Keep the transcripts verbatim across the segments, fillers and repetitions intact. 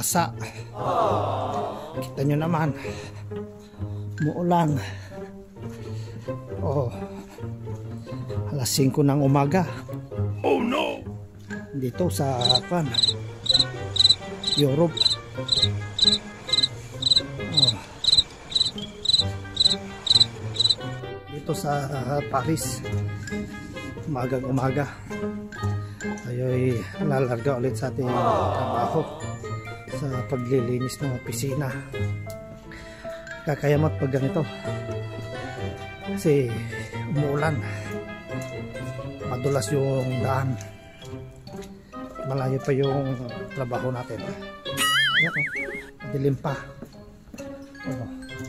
basa. Kita nyo naman, muulan. Oh, alas singko ng umaga. Oh no! Dito sa kan Europe. Oh. Dito sa Paris, umagang umaga tayo'y lalarga ulit sa ating trabaho sa paglilinis ng opisina. Kakayamot pag ganito kasi umuulan, madulas yung daan, malayo pa yung trabaho natin. Yan, dilim pa. Oh.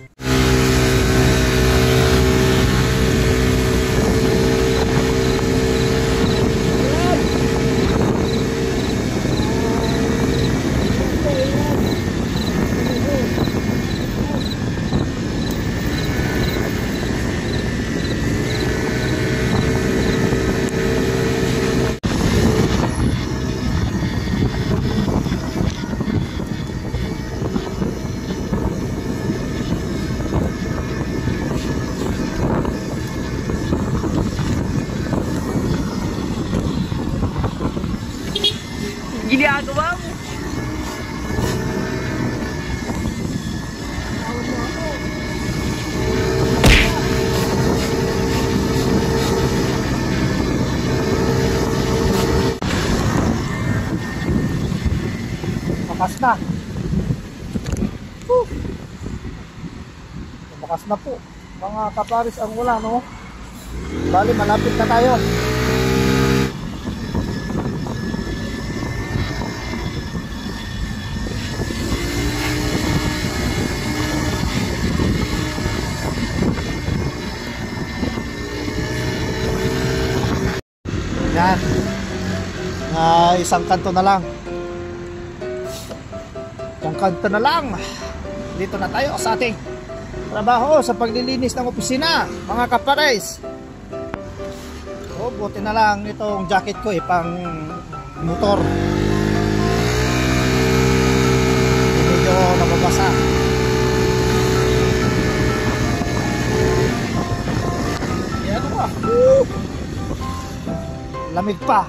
Ginagawa mo. Bakas na. Woo. Bakas na po mga kaparis ang ulan, no? Bali malapit na tayo. Yan, uh, isang kanto na lang, isang kanto na lang, dito na tayo sa ating trabaho sa paglilinis ng opisina, mga kapares. Oh, buti na lang itong jacket ko eh, pang motor, medyo nababasa. Yan ba? Woo! Lamig pa.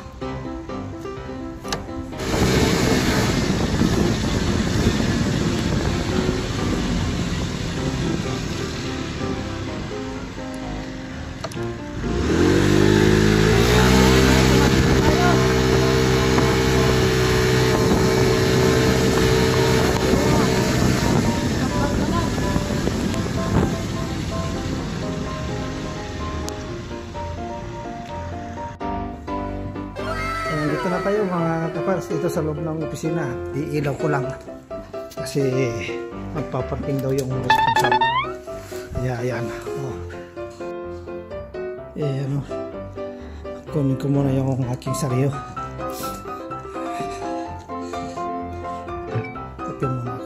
Dito na tayo mga kapars, dito sa loob ng opisina. Iilaw ko lang kasi magpaparking daw yung shop. Yeah, yan. Oh. Eh, ano, kunin ko muna yung aking saryo. Tapin muna ako.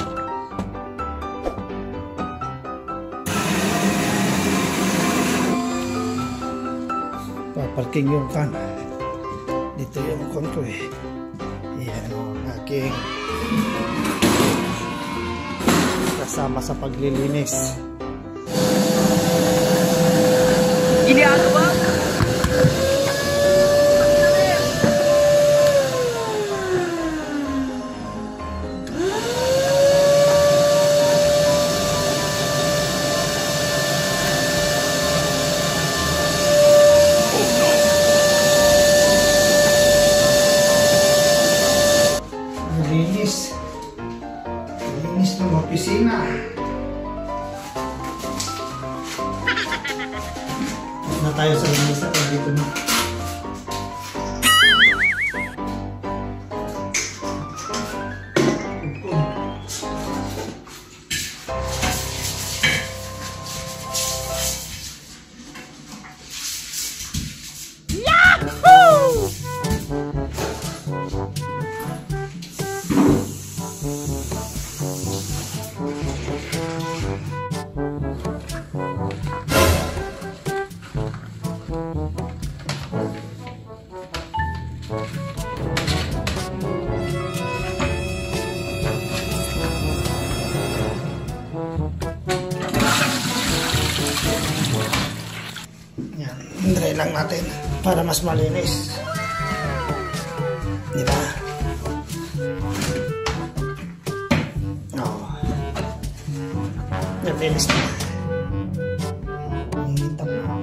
Paparking yung kan. Dito yung konto eh. Yan o, aking kasama sa paglilinis. Ginagawa mo. Linis. Linis ng opisina. Na tayo sa linis at dito na. lang natin para mas malinis. Di ba? Oo. Nabilis na. Hinintap na.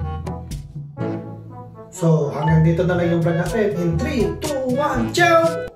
So, hanggang dito na lang yung vlog natin. In three, two, one, ciao!